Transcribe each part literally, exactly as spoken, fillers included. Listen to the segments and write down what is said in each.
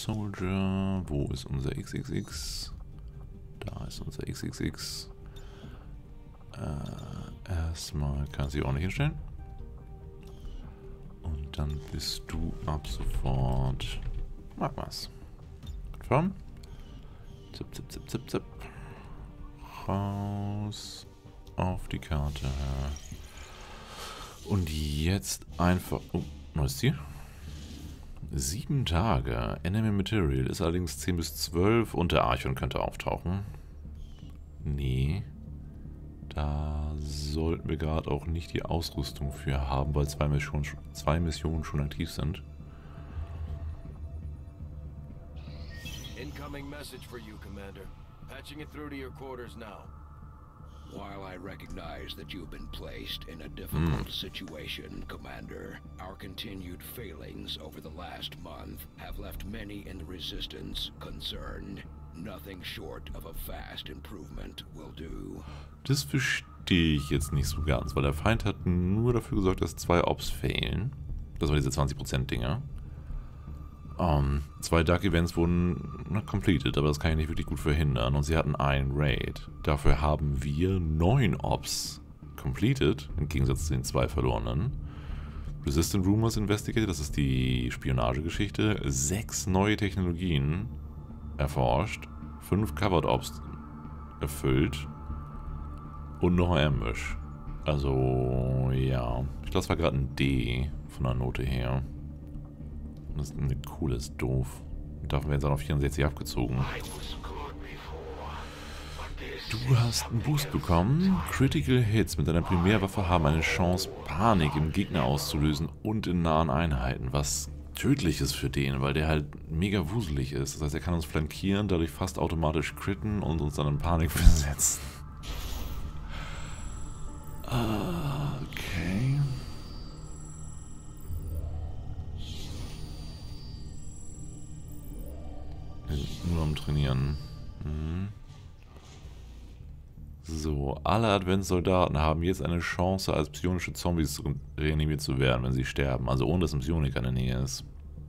Soldier. Wo ist unser X X X? Da ist unser X X X. Äh, erstmal kann sie auch nicht hinstellen. Und dann bist du ab sofort. Mach was. Confirm. Zip, zip, zip, zip, zip. Raus auf die Karte. Und jetzt einfach. Oh, neues Ziel. Sieben Tage. Enemy Material ist allerdings zehn bis zwölf und der Archon könnte auftauchen. Nee. Da sollten wir gerade auch nicht die Ausrüstung für haben, weil zwei Missionen, zwei Missionen schon aktiv sind. Incoming message for you, Commander. Patching it through to your quarters now. While I recognize that you've been placed in a difficult mm. situation, Commander, our continued failings over the last month have left many in the Resistance concerned. Nothing short of a fast improvement will do. Das verstehe ich jetzt nicht so ganz, weil der Feind hat nur dafür gesorgt, dass zwei Ops fehlen. Das waren diese zwanzig Prozent Dinger. Um, zwei Dark Events wurden na, completed, aber das kann ich nicht wirklich gut verhindern. Und sie hatten einen Raid. Dafür haben wir neun Ops completed, im Gegensatz zu den zwei verlorenen. Resistant Rumors Investigated, das ist die Spionagegeschichte. Sechs neue Technologien erforscht. Fünf Covered Ops erfüllt. Und noch ein Ambush. Also, ja. Ich glaube, das war gerade ein D von der Note her. Das ist eine coole, ist doof. Und davon werden jetzt auch noch vierundsechzig abgezogen. Du hast einen Boost bekommen. Critical Hits mit deiner Primärwaffe haben eine Chance, Panik im Gegner auszulösen und in nahen Einheiten. Was tödlich ist für den, weil der halt mega wuselig ist. Das heißt, er kann uns flankieren, dadurch fast automatisch critten und uns dann in Panik versetzen. Okay. Nur am Trainieren. Mhm. So, alle Adventsoldaten haben jetzt eine Chance, als psionische Zombies reanimiert zu werden, wenn sie sterben. Also ohne, dass ein Psioniker in der Nähe ist.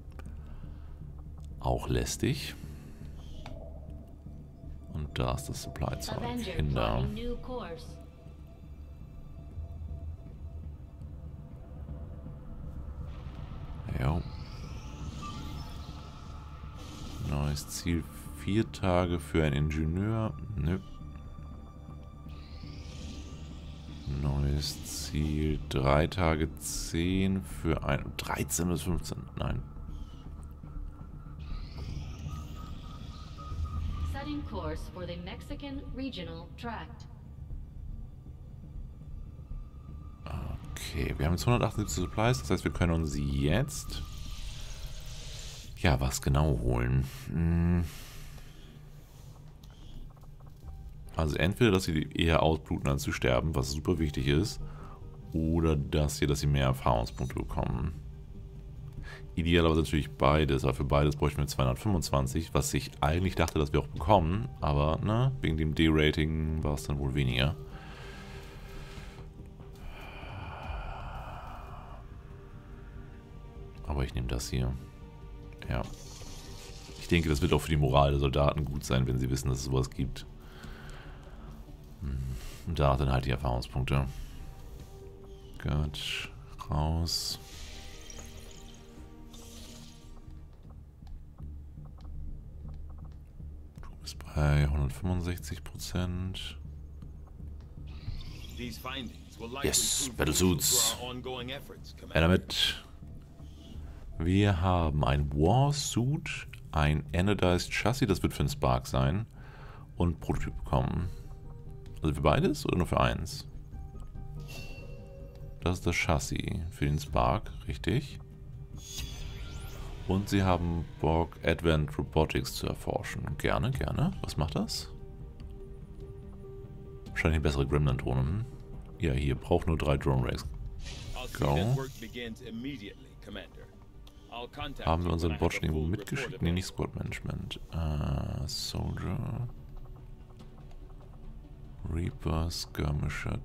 Auch lästig. Und da ist das Supply-Zeug. Kinder. Ja. Neues Ziel, vier Tage für einen Ingenieur. Nö. Neues Ziel, drei Tage, zehn für ein... dreizehn bis fünfzehn, nein. Setting course for the Mexican Regional Tract. Okay, wir haben jetzt hundertachtundsiebzig Supplies, das heißt, wir können uns jetzt... Ja, was genau holen? Hm. Also entweder, dass sie eher ausbluten, als zu sterben, was super wichtig ist, oder dass sie, dass sie mehr Erfahrungspunkte bekommen. Idealerweise natürlich beides, aber für beides bräuchten wir zweihundertfünfundzwanzig, was ich eigentlich dachte, dass wir auch bekommen, aber ne, wegen dem D-Rating war es dann wohl weniger. Aber ich nehme das hier. Ja. Ich denke, das wird auch für die Moral der Soldaten gut sein, wenn sie wissen, dass es sowas gibt. Und da dann halt die Erfahrungspunkte. Gut. Raus. Du bist bei hundertfünfundsechzig Prozent. Yes, Battlesuits. Ja, damit. Wir haben ein Warsuit, ein Anodized Chassis, das wird für einen Spark sein, und Prototyp bekommen. Also für beides oder nur für eins? Das ist das Chassis für den Spark, richtig. Und sie haben Bock, Advanced Robotics zu erforschen. Gerne, gerne. Was macht das? Wahrscheinlich eine bessere Gremlin-Drohne. Ja, hier, braucht nur drei Drone-Racks. Go. Haben wir unseren Bot schon irgendwo mitgeschickt? Ne, nicht Squad Management. Uh, Soldier. Reaper, Skirmisher,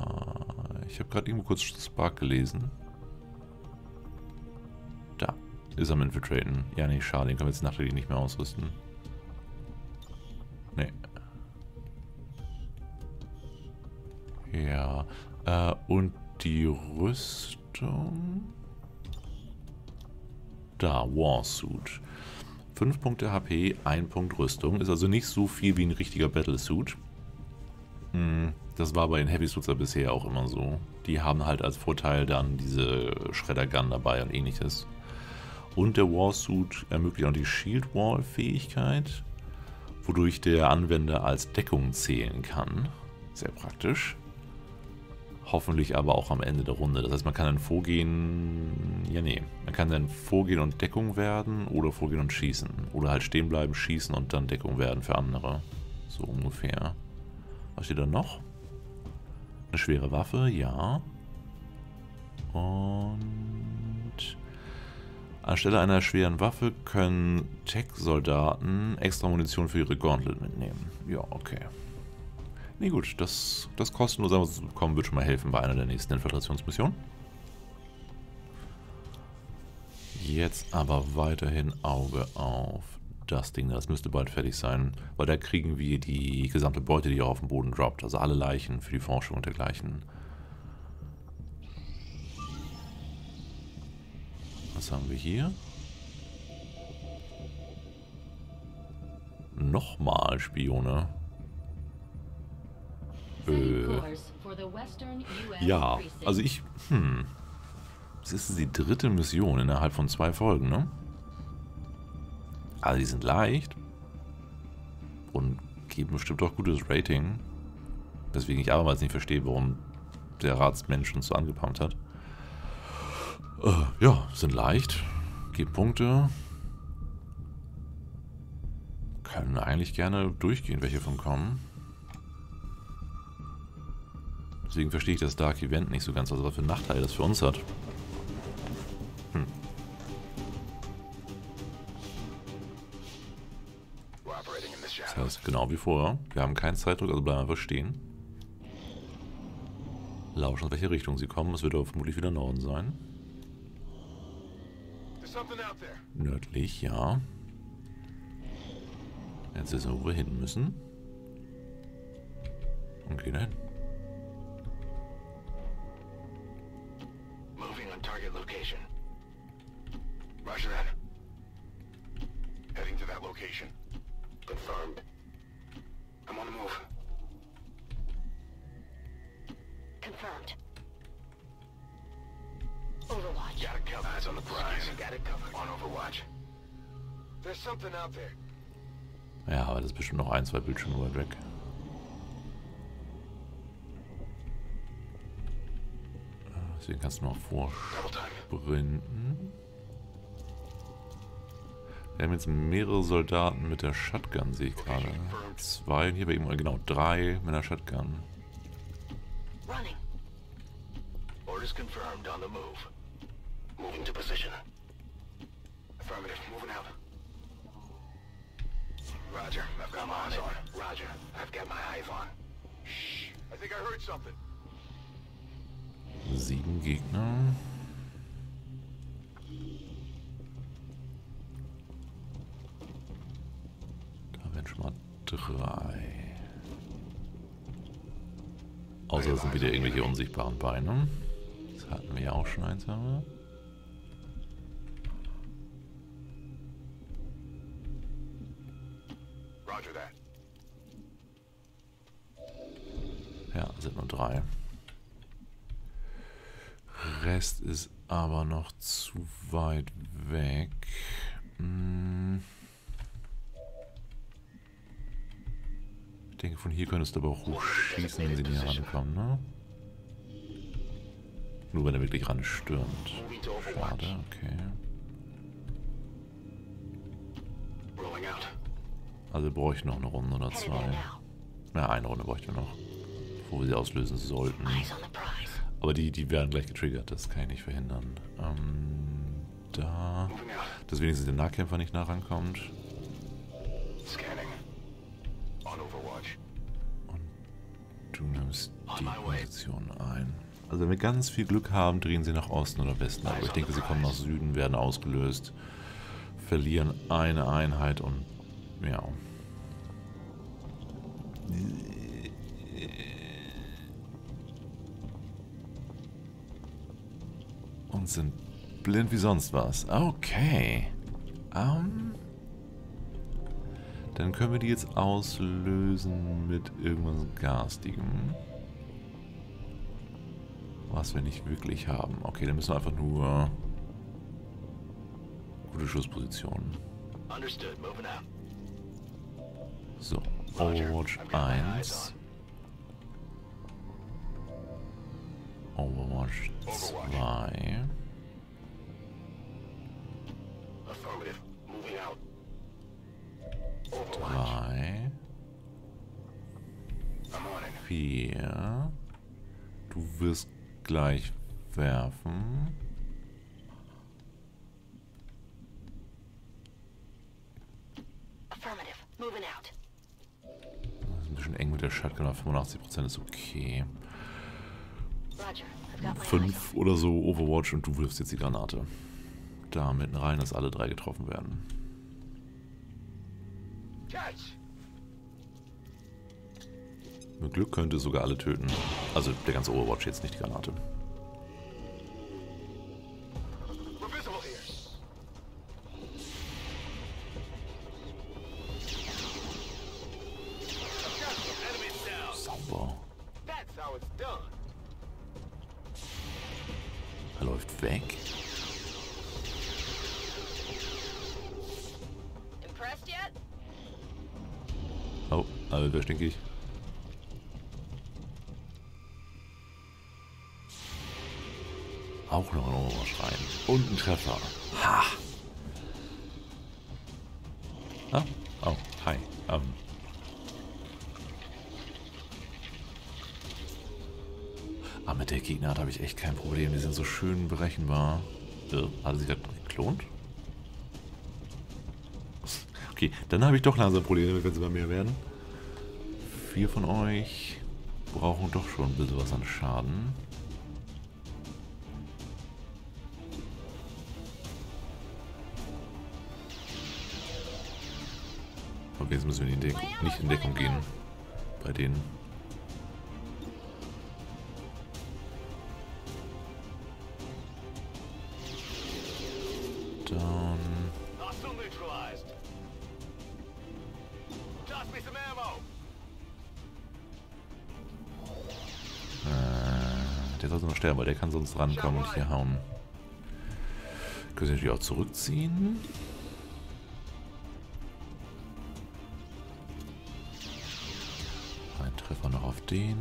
Templar. Ich habe gerade irgendwo kurz Spark gelesen. Da. Ist am Infiltraten. Ja, nee, schade. Den können wir jetzt nachträglich nicht mehr ausrüsten. Nee. Ja. Äh, und die Rüstung... Da, Warsuit. fünf Punkte H P, ein Punkt Rüstung. Ist also nicht so viel wie ein richtiger Battlesuit. Hm, das war bei den Heavy Suits ja bisher auch immer so. Die haben halt als Vorteil dann diese Shredder-Gun dabei und ähnliches. Und der Warsuit ermöglicht auch die Shield Wall-Fähigkeit, wodurch der Anwender als Deckung zählen kann. Sehr praktisch. Hoffentlich aber auch am Ende der Runde. Das heißt, man kann dann vorgehen... Ja, nee. Man kann dann vorgehen und Deckung werden oder vorgehen und schießen. Oder halt stehen bleiben, schießen und dann Deckung werden für andere. So ungefähr. Was steht da noch? Eine schwere Waffe, ja. Und... Anstelle einer schweren Waffe können Tech-Soldaten extra Munition für ihre Gauntlet mitnehmen. Ja, okay. Nee, gut, das, das kostenlos einfach zu bekommen wird schon mal helfen bei einer der nächsten Infiltrationsmissionen. Jetzt aber weiterhin Auge auf das Ding. Das müsste bald fertig sein, weil da kriegen wir die gesamte Beute, die hier auf dem Boden droppt. Also alle Leichen für die Forschung und dergleichen. Was haben wir hier? Nochmal Spione. Äh, ja, also ich, hm, das ist die dritte Mission innerhalb von zwei Folgen, ne? Also die sind leicht und geben bestimmt auch gutes Rating, weswegen ich abermals nicht verstehe, warum der Ratsmensch uns so angepumpt hat. Äh, ja, sind leicht, geben Punkte, können eigentlich gerne durchgehen, welche von kommen. Deswegen verstehe ich das Dark Event nicht so ganz, was für Nachteile das für uns hat. Hm. Das heißt, genau wie vorher. Wir haben keinen Zeitdruck, also bleiben einfach stehen. Lauschen, in welche Richtung sie kommen. Es wird aber vermutlich wieder Norden sein. Nördlich, ja. Jetzt wissen wir, wo wir hin müssen. Und gehen dahin. Roger that. Heading to that location. Confirmed. I'm on the move. Confirmed. Overwatch. Got it covered. Eyes on the prize. Got it covered. On Overwatch. There's something out there. Ja, aber das ist bestimmt noch ein, zwei Bildschirme weit weg. Deswegen kannst du noch vorsprinten. Wir haben jetzt mehrere Soldaten mit der Shotgun, sehe ich gerade. Zwei, hier bei ihm, genau, drei mit der Shotgun. Running. Orders confirmed on the move. Moving to position. Affirmative, moving out. Roger, I've got my eyes on. Roger, I've got my eyes on. Shh, I think I heard something. Sieben Gegner. Da werden schon mal drei. Außer es sind wieder irgendwelche unsichtbaren Beine. Das hatten wir ja auch schon eins, haben wir. Roger that. Ja, sind nur drei. Rest ist aber noch zu weit weg. Hm. Ich denke, von hier könntest du aber auch hochschießen, wenn sie näher rankommen, ne? Nur wenn er wirklich ran stürmt. Schade, okay. Also brauche ich noch eine Runde oder zwei. Ja, eine Runde bräuchten wir noch, bevor wir sie auslösen sollten. Aber die, die werden gleich getriggert, das kann ich nicht verhindern. Ähm, da... Dass wenigstens der Nahkämpfer nicht nah rankommt. Und du nimmst die Position ein. Also wenn wir ganz viel Glück haben, drehen sie nach Osten oder Westen. Aber ich denke, sie kommen nach Süden, werden ausgelöst, verlieren eine Einheit und ja. Und sind blind wie sonst was. Okay. Um, dann können wir die jetzt auslösen mit irgendwas Garstigem. Was wir nicht wirklich haben. Okay, dann müssen wir einfach nur gute Schusspositionen. So, Overwatch eins. Overwatch zwei. drei. vier. Du wirst gleich werfen. Affirmative. Moving out. Das ist ein bisschen eng mit der Shotgun, aber fünfundachtzig Prozent ist okay. Roger. I've got my eyes fünf oder so Overwatch und du wirfst jetzt die Granate. Da mitten rein, dass alle drei getroffen werden. Mit Glück könnte es sogar alle töten. Also der ganze Overwatch jetzt, nicht die Granate. Sauber. Er läuft weg. Impressed yet? Oh, alle wer stinke ich. Auch noch ein Overwatch rein. Und ein Treffer. Ha! Ah? Oh, hi. Um. Ah, mit der Gegnerart habe ich echt kein Problem. Die sind so schön berechenbar. Äh, hat er sich gerade geklont? Okay, dann habe ich doch langsam Probleme, wenn sie bei mir werden. Vier von euch brauchen doch schon ein bisschen was an Schaden. Okay, jetzt müssen wir in die Deckung, nicht in Deckung gehen. Bei denen. Dann. Äh, der sollte noch sterben, weil der kann sonst rankommen und hier hauen. Können Sie natürlich auch zurückziehen. Ein Treffer noch auf den.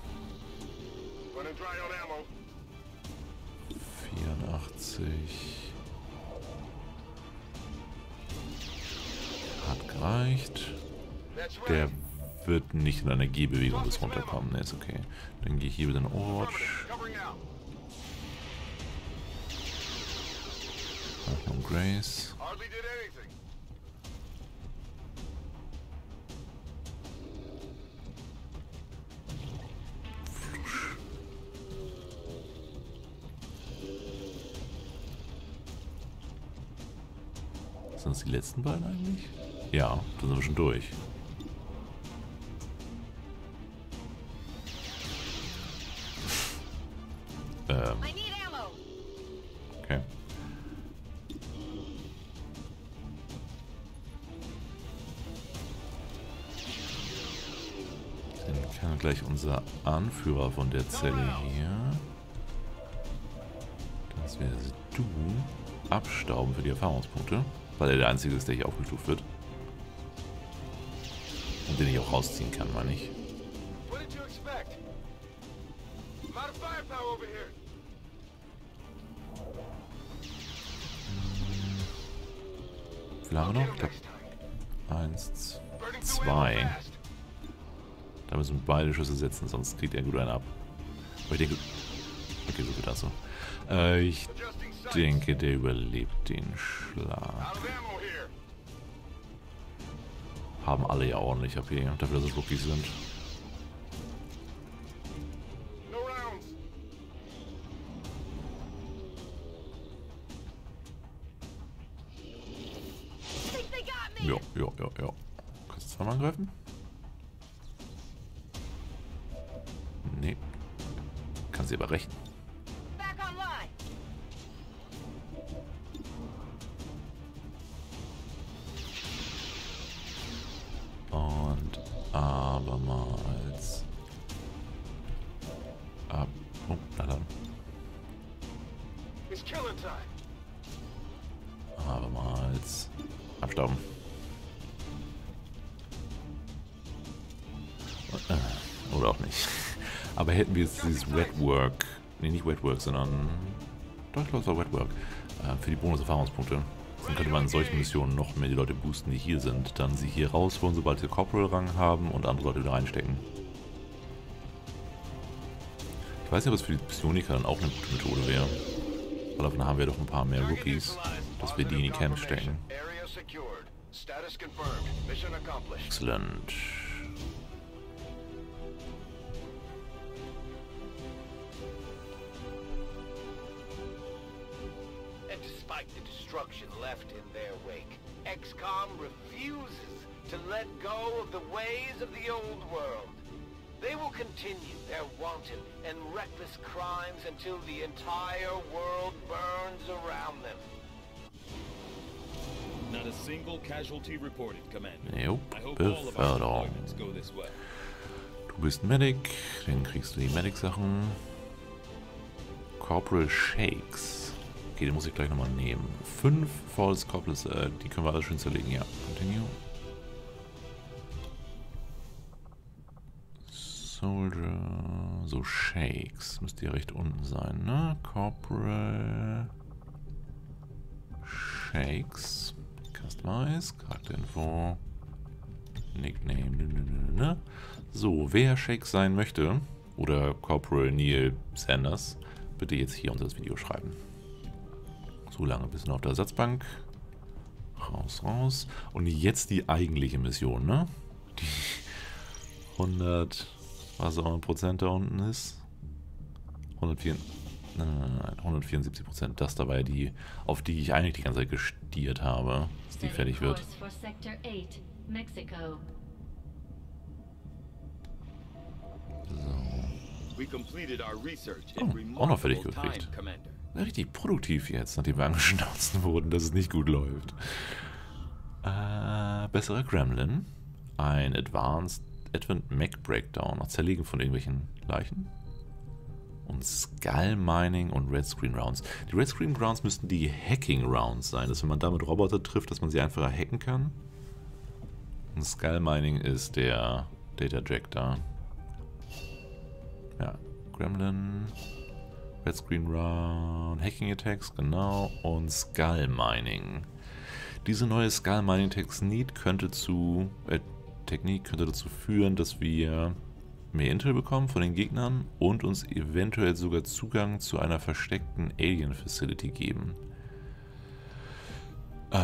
vierundachtzig. Hat gereicht. Der wird nicht in einer Gehbewegung bis runterkommen. Ne, ist okay. Dann gehe ich hier wieder in Overwatch. Achtung, Grace. Sind das die letzten beiden eigentlich? Ja, da sind wir schon durch. ähm. Okay. Dann kann gleich unser Anführer von der Zelle hier, das wäre du, abstauben für die Erfahrungspunkte. Weil er der Einzige ist, der hier aufgestuft wird. Und den ich auch rausziehen kann, meine ich. Wie viel haben wir noch? Ich glaub, eins, zwei. Da müssen wir beide Schüsse setzen, sonst kriegt er gut einen ab. Aber ich denke... Okay, so wird das so. Äh, ich denke, der überlebt den Schlag. Haben alle ja ordentlich A P, dafür, dass es Rookies sind. Ja, ja, ja, ja. Kannst du zweimal angreifen? Nee. Kann sie aber rächen. Back online. Und abermals. Ab. Oh, na dann. It's killing time. Abermals. Abstauben. Oder auch nicht. Aber hätten wir jetzt dieses Wetwork. Ne, nicht Wetwork, sondern. Doch, ich glaube, es war Wetwork. Äh, für die Bonus-Erfahrungspunkte. Dann könnte man in solchen Missionen noch mehr die Leute boosten, die hier sind. Dann sie hier rausholen, sobald sie Corporal-Rang haben und andere Leute wieder reinstecken. Ich weiß nicht, ob es für die Psioniker dann auch eine gute Methode wäre. Weil davon haben wir doch ein paar mehr Rookies, dass wir die in die Camps stecken. Area secured. Status confirmed. Mission accomplished. Excellent. And despite the destruction left in their wake, X COM refuses to let go of the ways of the old world. They will continue their wanton and reckless crimes until the entire world burns around them. Not a single casualty reported, Commander. Jo, I hope all of our Beförderung. deployments go this way. Du bist Medic, dann kriegst du die Medic-Sachen. Corporal Shakes. Okay, den muss ich gleich nochmal nehmen. Fünf False Corporals, äh, die können wir alle schön zerlegen, ja. Continue. Soldier. So, Shakes. Müsste ja recht unten sein, ne? Corporal Shakes. Customize. Charakterinfo. Nickname. Ne, ne, ne, ne. So, wer Shakes sein möchte, oder Corporal Neil Sanders, bitte jetzt hier unter das Video schreiben. So lange bis auf der Ersatzbank. Raus, raus. Und jetzt die eigentliche Mission, ne? Die hundert, was auch immer Prozent da unten ist. hundertvier, nein, nein, nein, hundertvierundsiebzig Prozent. Das dabei die, auf die ich eigentlich die ganze Zeit gestiert habe, dass die fertig wird. For Sector eight, Mexico. We completed our research Oh, in auch noch fertig remarkable time, gekriegt. Commander. Richtig produktiv jetzt, nachdem wir angeschnauzt wurden, dass es nicht gut läuft. Äh, besserer Gremlin. Ein Advanced Advent Mech Breakdown. Nach Zerlegen von irgendwelchen Leichen. Und Skull Mining und Red Screen Rounds. Die Red Screen Rounds müssten die Hacking Rounds sein, dass wenn man damit Roboter trifft, dass man sie einfacher hacken kann. Und Skull Mining ist der Data Jack da. Ja, Gremlin, Red Screen Round, Hacking Attacks, genau, und Skull Mining. Diese neue Skull Mining Technik könnte zu, äh, Technik könnte dazu führen, dass wir mehr Intel bekommen von den Gegnern und uns eventuell sogar Zugang zu einer versteckten Alien Facility geben. Äh,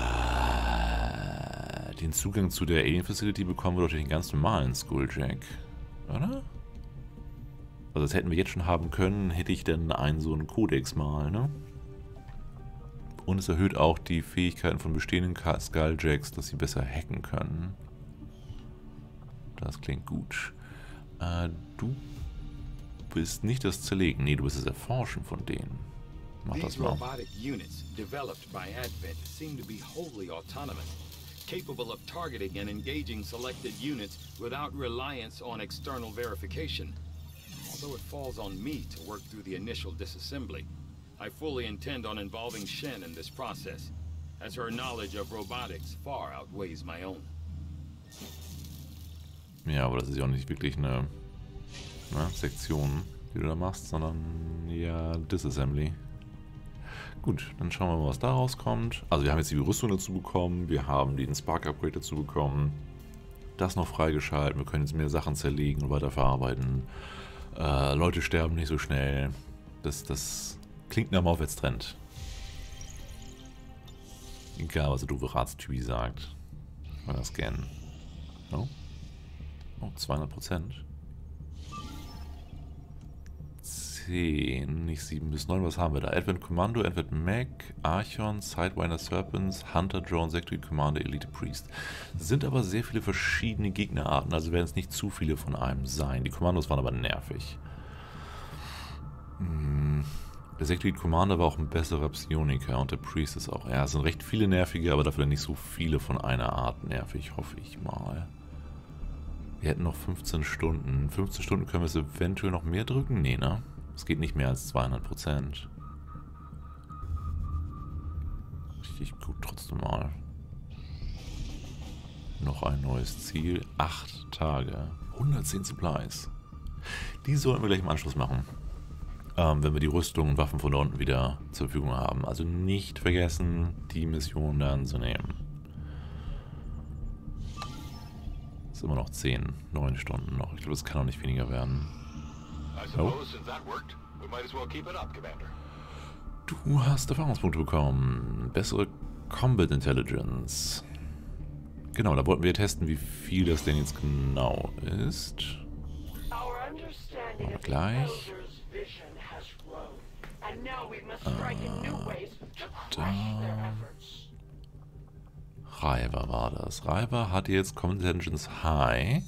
den Zugang zu der Alien Facility bekommen wir doch durch den ganz normalen Skulljack, oder? Also das hätten wir jetzt schon haben können, hätte ich dann einen so einen Codex mal, ne? Und es erhöht auch die Fähigkeiten von bestehenden Skulljacks, dass sie besser hacken können. Das klingt gut. Äh, du bist nicht das Zerlegen, nee, du bist das Erforschen von denen. Mach das These mal. robotic units developed by Advent seem to be wholly autonomous, capable of targeting and engaging selected units without reliance on external verification. Although it falls on me to work through the initial disassembly, I fully intend on involving Shen in this process, as her knowledge of robotics far outweighs my own. Ja, aber das ist ja auch nicht wirklich eine, ne, Sektion, die du da machst, sondern ja Disassembly. Gut, dann schauen wir mal, was da rauskommt. Also wir haben jetzt die Rüstung dazu bekommen, wir haben den Spark Upgrade dazu bekommen, das noch freigeschalten, wir können jetzt mehr Sachen zerlegen und weiterverarbeiten. Äh, Leute sterben nicht so schnell. Das, das klingt nach einem Aufwärtstrend. Egal, was der doofe Ratstyp sagt. Mal das scannen. Oh. Oh, zweihundert Prozent. zehn, nicht sieben bis neun. Was haben wir da? Advent Commando, Advent Mech, Archon, Sidewinder Serpents, Hunter Drone, Sectoid Commander, Elite Priest. Sind aber sehr viele verschiedene Gegnerarten, also werden es nicht zu viele von einem sein. Die Kommandos waren aber nervig. Hm. Der Sectoid Commander war auch ein besserer Psioniker und der Priest ist auch. Ja, es sind recht viele nervige, aber dafür nicht so viele von einer Art nervig, hoffe ich mal. Wir hätten noch fünfzehn Stunden. fünfzehn Stunden können wir es eventuell noch mehr drücken? Nee, ne? Es geht nicht mehr als zweihundert Prozent. Richtig gut, trotzdem mal. Noch ein neues Ziel. Acht Tage. hundertzehn Supplies. Die sollten wir gleich im Anschluss machen. Ähm, wenn wir die Rüstung und Waffen von da unten wieder zur Verfügung haben. Also nicht vergessen, die Mission dann zu nehmen. Ist immer noch zehn, neun Stunden noch. Ich glaube, es kann auch nicht weniger werden. Oh. Du hast Erfahrungspunkte bekommen. Bessere Combat Intelligence. Genau, da wollten wir testen, wie viel das denn jetzt genau ist. Machen wir gleich. Äh, da. Reiber war das. Reiber hat jetzt Combat Intelligence High.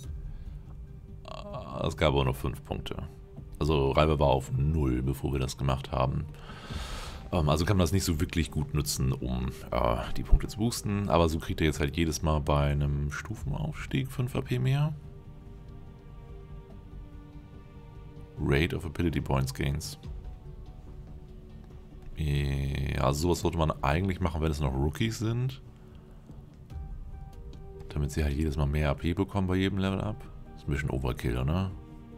Es gab aber nur fünf Punkte. Also Reiber war auf null, bevor wir das gemacht haben. Also kann man das nicht so wirklich gut nutzen, um äh, die Punkte zu boosten. Aber so kriegt er jetzt halt jedes Mal bei einem Stufenaufstieg fünf A P mehr. Rate of Ability Points Gains. Ja, also sowas sollte man eigentlich machen, wenn es noch Rookies sind. Damit sie halt jedes Mal mehr A P bekommen bei jedem Level-Up. Ist ein bisschen Overkill, oder?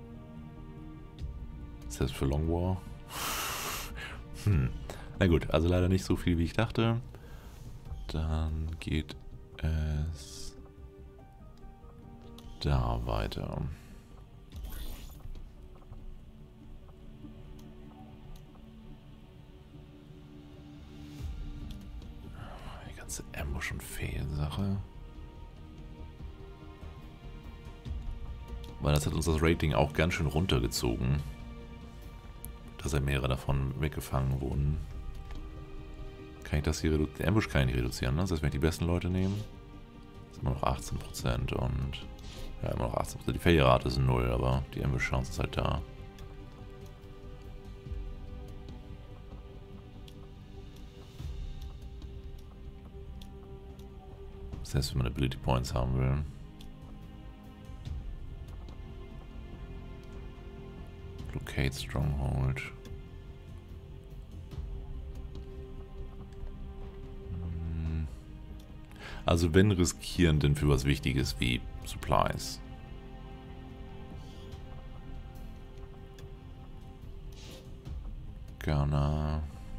Selbst für Long War. hm. Na gut, also leider nicht so viel, wie ich dachte. Dann geht es da weiter. Die ganze Ambush- und Feen-Sache. Weil das hat uns das Rating auch ganz schön runtergezogen. Dass ja mehrere davon weggefangen wurden. Kann ich das hier reduzieren? Die Ambush kann ich nicht reduzieren, ne? Das heißt, wenn ich die besten Leute nehme, ist immer noch achtzehn Prozent und ja, immer noch achtzehn Prozent. Die Failrate ist null, aber die Ambush-Chance ist halt da. Das heißt, wenn man Ability Points haben will. Locate Stronghold. Also wenn riskieren, denn für was Wichtiges wie Supplies. Ghana.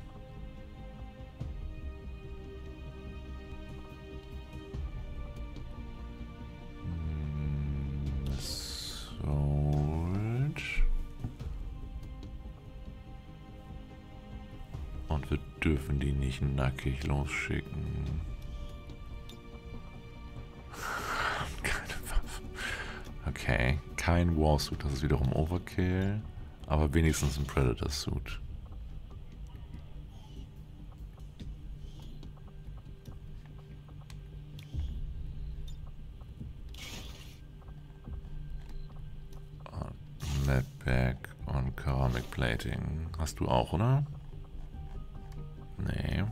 Sold. Und wir dürfen die nicht nackig losschicken. Okay, kein Warsuit, das ist wiederum Overkill, aber wenigstens ein Predator-Suit. Mapback und Ceramic Plating. Hast du auch, oder? Nee.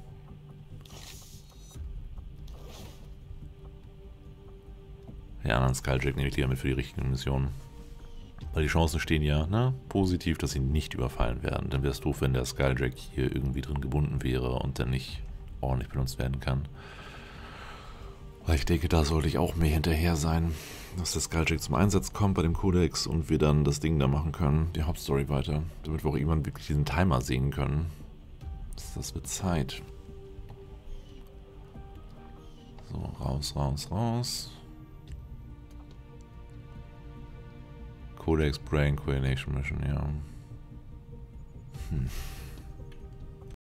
Die anderen Skulljack nehme ich lieber mit für die richtigen Missionen. Weil die Chancen stehen ja, ne, positiv, dass sie nicht überfallen werden. Dann wäre es doof, wenn der Skulljack hier irgendwie drin gebunden wäre und dann nicht ordentlich benutzt werden kann. Weil ich denke, da sollte ich auch mehr hinterher sein, dass der Skulljack zum Einsatz kommt bei dem Codex und wir dann das Ding da machen können, die Hauptstory weiter. Damit wir auch irgendwann wirklich diesen Timer sehen können. Das wird Zeit. So, raus, raus, raus. Codex Brain Coordination Mission, ja. Hm.